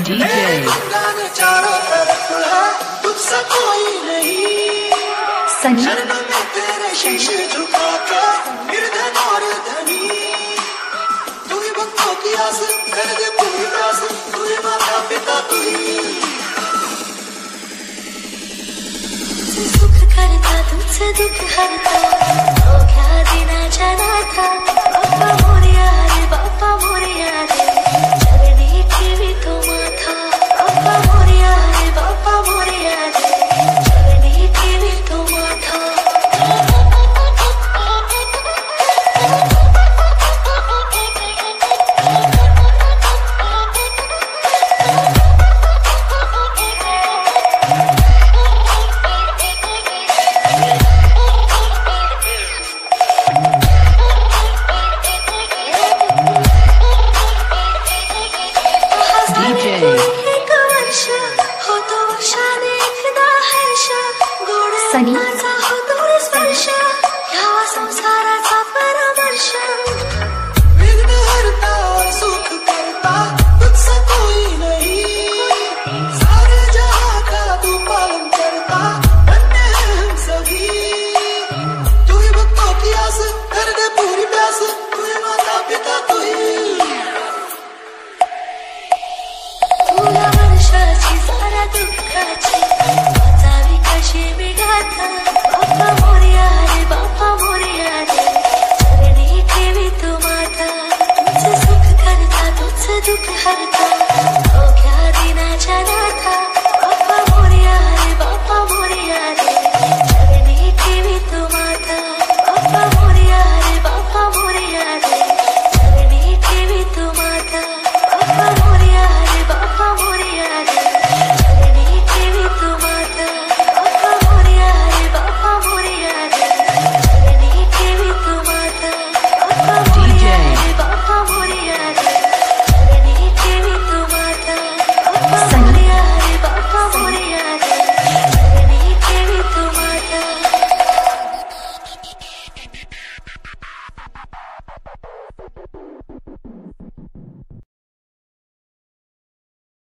चारों तरफ तुझसे कोई नहीं, शरणों में तेरे शीश झुका के निर्धन और धनी, तू ही भक्तों की आस कर दे पूरी प्यास, तू ही माता पिता तू ही सुख करता तुझसे दुख हरता, तो क्या देना जाना था। बापा मोरिया रे, बापा मोरिया रे, चरणी की भी तो माथा। बापा मोरिया रे, बापा मोरिया रे, चरणी की भी तो माथा। माझा हो तो स्पर्श, ह्या संसाराचा परमर्श, विघ्न हरता और सुख करता तुझसे कोई नहीं, सारे जहां का तू पालन करता, धन्य है हम सभी, तू ही भक्तों की आस कर दे पूरी प्यास, तू ही माता पिता तू ही, तुला वर्षाची सारा दुःखाची वाचावी कशी मी गाथा। बापा मोरिया रे, बापा मोरिया रे, चरणी ठेवी तू माता। तुझे सुख करता तुझे दुःख हरता,